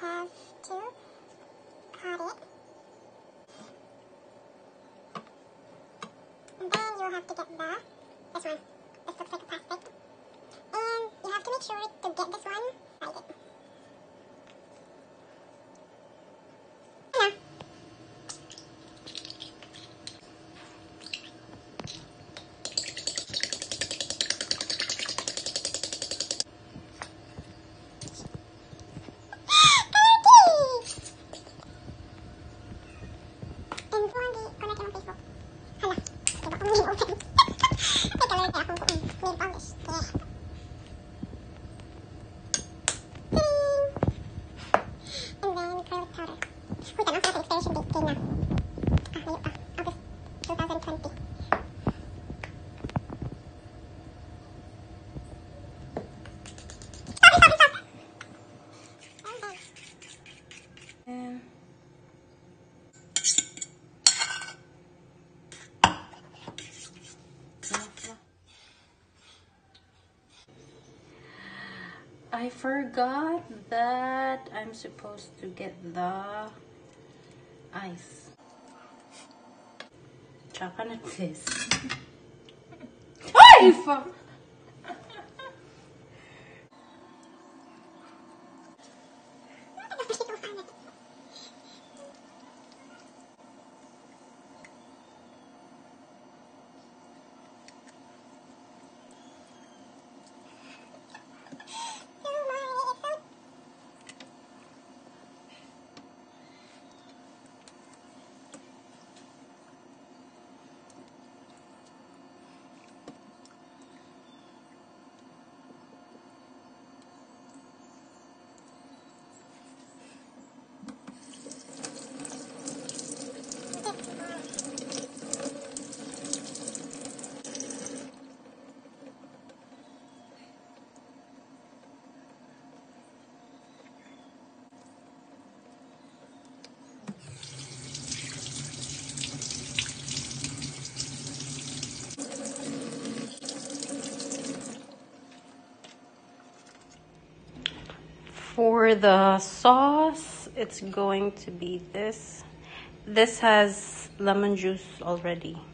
have to cut it. And then you'll have to get this one. This looks like a plastic. And you have to make sure to get this one sided. I forgot that I'm supposed to get the ice. Tsaka na this. Ay! For the sauce, it's going to be this. This has lemon juice already.